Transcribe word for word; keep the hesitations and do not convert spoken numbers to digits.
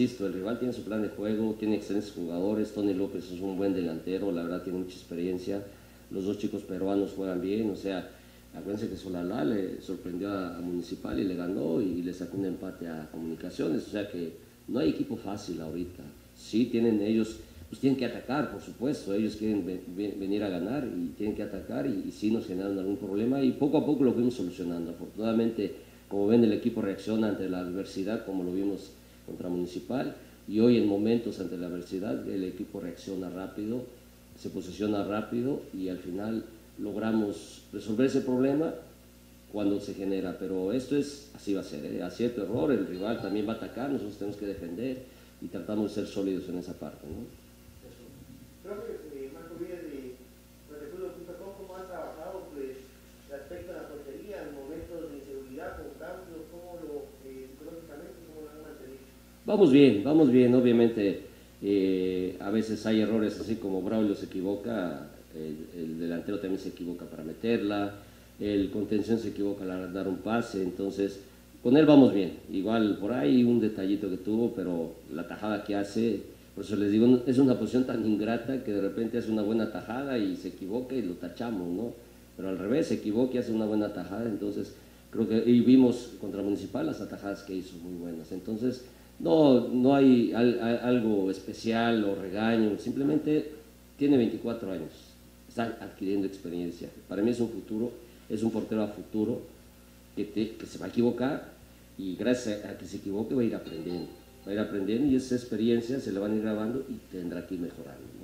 insisto, el rival tiene su plan de juego, tiene excelentes jugadores, Tony López es un buen delantero, la verdad tiene mucha experiencia, los dos chicos peruanos juegan bien, o sea, acuérdense que Solalá le sorprendió a, a Municipal y le ganó y le sacó un empate a Comunicaciones, o sea que no hay equipo fácil ahorita, sí tienen ellos, pues tienen que atacar, por supuesto, ellos quieren ve, ve, venir a ganar y tienen que atacar y, y sí nos generan algún problema y poco a poco lo fuimos solucionando, afortunadamente, como ven el equipo reacciona ante la adversidad como lo vimos contra Municipal y hoy en momentos ante la adversidad el equipo reacciona rápido, se posiciona rápido y al final logramos resolver ese problema cuando se genera, pero esto es, así va a ser, ¿eh? Acierto, error, el rival también va a atacar, nosotros tenemos que defender y tratamos de ser sólidos en esa parte, ¿no? Profe, eh, Marco Villas de Fútbol punto com, ¿cómo han trabajado pues, respecto a la portería en momentos de inseguridad, con cambios, cómo lo, eh, psicológicamente, cómo lo han mantenido? Vamos bien, vamos bien, obviamente eh, a veces hay errores así como Braulio se equivoca, el, el delantero también se equivoca para meterla, el contención se equivoca al dar un pase, entonces con él vamos bien, igual por ahí un detallito que tuvo, pero la tajada que hace, por eso les digo, es una posición tan ingrata que de repente hace una buena tajada y se equivoca y lo tachamos, ¿no? Pero al revés, se equivoca y hace una buena tajada, entonces creo que y vimos contra Municipal las atajadas que hizo muy buenas, entonces no, no hay al, al, algo especial o regaño, simplemente tiene veinticuatro años, está adquiriendo experiencia, para mí es un futuro, es un portero a futuro que, te, que se va a equivocar y gracias a que se equivoque va a ir aprendiendo, va a ir aprendiendo y esa experiencia se le van a ir grabando y tendrá que ir mejorando.